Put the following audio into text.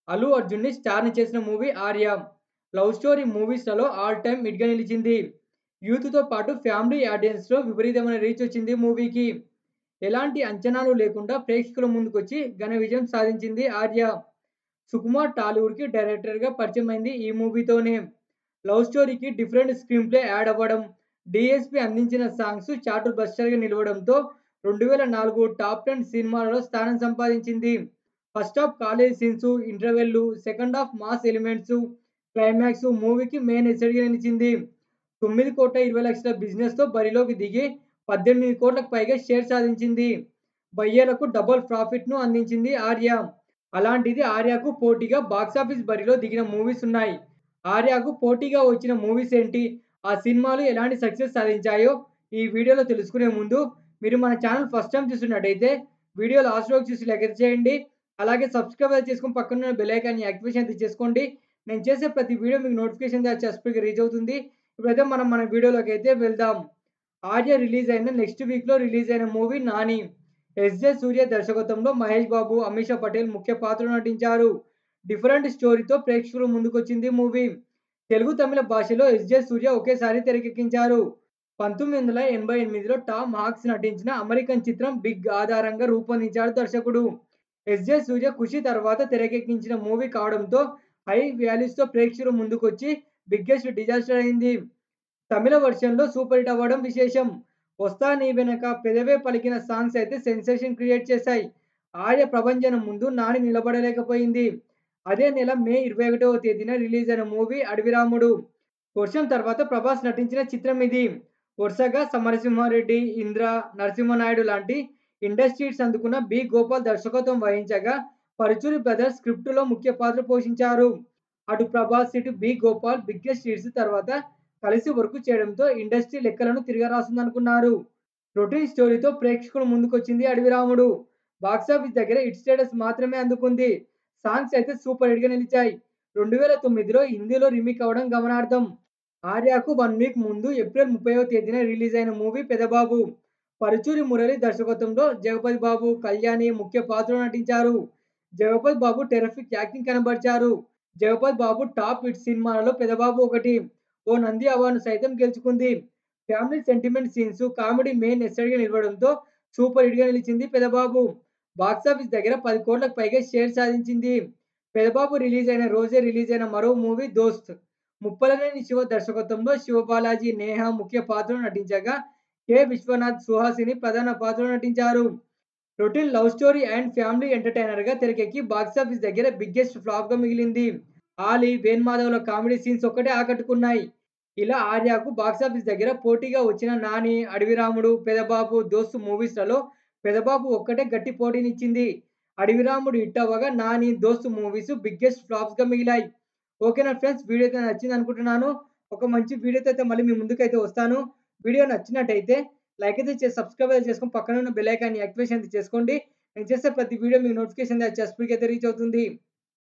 అల్లు అర్జున్‌ని స్టార్‌ని చేసిన మూవీ 'ఆర్య'. లవ్ స్టోరీ మూవీస్‌లలో ఆల్ టైమ్ హిట్‌గా నిలిచింది. యూత్‌తో పాటు ఫ్యామిలీ ఆడియన్స్‌లో విపరీతమైన రీచ్ వచ్చింది మూవీకి. ఎలాంటి అంచనాలు లేకుండా ప్రేక్షకుల ముందుకొచ్చి ఘన విజయం సాధించింది 'ఆర్య'. సుకుమార్ టాలీవుడ్‌కి డైరెక్టర్‌గా పరిచయమైంది ఈ మూవీతోనే. లవ్ స్టోరీకి డిఫరెంట్ స్క్రీన్ ప్లే యాడ్ అవ్వడం, డీఎస్‌పీ అందించిన సాంగ్స్ చార్ట్ బస్టర్‌గా నిలవడంతో 2004 టాప్ 10 సినిమాలలో స్థానం సంపాదించింది. ఫస్ట్ హాఫ్ కాలేజీ సీన్స్, ఇంటర్వెల్‌లు, second half mass elements, climax మూవీకి మెయిన్ ఎసెట్‌గా నిలిచింది. 9,20,00,000 బిజినెస్‌తో బరిలోకి దిగి 18,00,00,000కు పైగా షేర్ సాధించింది. బయ్యేలకు డబుల్ ప్రాఫిట్‌ను అందించింది 'ఆర్య'. అలాంటిది 'ఆర్య'కు పోటీగా బాక్సాఫీస్ బరిలో దిగిన మూవీస్ ఉన్నాయి. 'ఆర్య'కు పోటీగా వచ్చిన మూవీస్ ఏంటి? ఆ సినిమాలు ఎలాంటి సక్సెస్ సాధించాయో ఈ వీడియోలో తెలుసుకునే ముందు మీరు మన ఛానల్ ఫస్ట్ టైమ్ చూస్తున్నట్టయితే వీడియో లాస్ట్ వరకు చూసి లైక్ అయితే చేయండి. అలాగే సబ్స్క్రైబ్ అయితే చేసుకొని పక్కనున్న బెల్ ఐకాన్‌ని యాక్టివేషన్ అయితే చేసుకోండి. నేను చేసే ప్రతి వీడియో మీకు నోటిఫికేషన్ ద్వారా స్పీడ్‌గా రీచ్ అవుతుంది. ఇప్పుడైతే మనం మన వీడియోలోకైతే వెళ్దాం. 'ఆర్య' రిలీజ్ అయిన నెక్స్ట్ వీక్‌లో రిలీజ్ అయిన మూవీ 'నాని'. ఎస్‌జే సూర్య దర్శకత్వంలో మహేష్ బాబు, అమీషా పటేల్ ముఖ్య పాత్రలో నటించారు. డిఫరెంట్ స్టోరీతో ప్రేక్షకుల ముందుకొచ్చింది మూవీ. తెలుగు, తమిళ భాషలో ఎస్‌జే సూర్య ఒకేసారి తెరకెక్కించారు. 1988లో టామ్ హాంక్స్ నటించిన అమెరికన్ చిత్రం 'బిగ్' ఆధారంగా రూపొందించాడు దర్శకుడు. ఎస్‌జే సూర్య 'ఖుషి' తర్వాత తెరకెక్కించిన మూవీ కావడంతో హై వాల్యూస్‌తో ప్రేక్షకుల ముందుకొచ్చి బిగ్గెస్ట్ డిజాస్టర్ అయింది. తమిళ వెర్షన్‌లో సూపర్ హిట్ అవ్వడం విశేషం. 'వస్తా నీ వెనక', 'పెదవే పలికిన' సాంగ్స్ అయితే సెన్సేషన్ క్రియేట్ చేశాయి. 'ఆర్య' ప్రభంజనం ముందు నాని నిలబడలేకపోయింది. అదే నెల మే 21వ తేదీన రిలీజ్ అయిన మూవీ 'అడవిరాముడు'. 'వర్షం' తర్వాత ప్రభాస్ నటించిన చిత్రం ఇది. వరుసగా 'సమరసింహారెడ్డి', 'ఇంద్ర', 'నరసింహనాయుడు' లాంటి ఇండస్ట్రీ హిట్స్ అందుకున్న బి. గోపాల్ దర్శకత్వం వహించగా, పరుచూరి బ్రదర్స్ స్క్రిప్ట్‌లో ముఖ్య పాత్ర పోషించారు. అటు ప్రభాస్, ఇటు బి. గోపాల్ బిగ్గెస్ట్ హిట్స్ తర్వాత కలిసి వర్క్ చేయడంతో ఇండస్ట్రీ లెక్కలను తిరగరాస్తుందనుకున్నారు. రొటీన్ స్టోరీతో ప్రేక్షకుల ముందుకొచ్చింది 'అడవిరాముడు'. బాక్సాఫీస్ దగ్గర హిట్ స్టేటస్ మాత్రమే అందుకుంది. సాంగ్స్ అయితే సూపర్ హిట్‌గా నిలిచాయి. 2009లో హిందీలో రీమేక్ అవ్వడం గమనార్హం. 'ఆర్య'కు 1 వీక్ ముందు ఏప్రిల్ 30వ తేదీన రిలీజ్ అయిన మూవీ 'పెదబాబు'. పరుచూరి మురళి దర్శకత్వంలో జగపతి బాబు, కళ్యాణి ముఖ్య పాత్రలో నటించారు. జగపతి బాబు టెర్రిఫిక్ యాక్టింగ్ కనబరిచారు. జగపతి బాబు టాప్ హిట్ సినిమాలలో పెదబాబు ఒకటి. ఓ నంది అవార్డును సైతం గెలుచుకుంది. Family sentiment scenes, comedy main ఎస్సెట్‌గా నిలవడంతో సూపర్ హిట్‌గా నిలిచింది 'పెదబాబు'. బాక్సాఫీస్ దగ్గర 10,00,00,000కు పైగా షేర్ సాధించింది. 'పెదబాబు' రిలీజ్ అయిన రోజే రిలీజ్ అయిన మరో మూవీ 'దోస్త్'. ముప్పలనేని శివ దర్శకత్వంలో శివబాలాజీ, నేహ ముఖ్య పాత్రలో నటించగా, కె. విశ్వనాథ్, సుహాసిని ప్రధాన పాత్రలో నటించారు. Routine love story and family ఎంటర్‌టైనర్‌గా తెరకెక్కి బాక్సాఫీస్ దగ్గర బిగ్గెస్ట్ ఫ్లాప్‌గా మిగిలింది. ఆలీ, వేణుమాధవ్‌ల కామెడీ సీన్స్ ఒక్కటే ఆకట్టుకున్నాయి. ఇలా 'ఆర్య'కు బాక్సాఫీస్ దగ్గర పోటీగా వచ్చిన 'నాని', 'అడవిరాముడు', 'పెదబాబు', 'దోస్త్' మూవీస్‌లలో 'పెదబాబు' ఒక్కటే గట్టి పోటీనిచ్చింది. 'అడవిరాముడు' హిట్ అవ్వగా 'నాని', 'దోస్త్' మూవీస్ బిగ్గెస్ట్ ఫ్లాప్స్‌గా మిగిలాయి. ఓకేనా ఫ్రెండ్స్, వీడియో అయితే నచ్చిందనుకుంటున్నాను. ఒక మంచి వీడియోతో అయితే మళ్ళీ మీ ముందుకైతే వస్తాను. వీడియో నచ్చినట్టయితే లైక్ అయితే చేసి సబ్స్క్రైబ్ అయితే చేసుకొని పక్కన ఉన్న బెల్ ఐకాన్‌ని యాక్టివేషన్ అయితే చేసుకోండి. నేను చేసే ప్రతి వీడియో మీకు నోటిఫికేషన్ స్పీడ్‌గా అయితే రీచ్ అవుతుంది.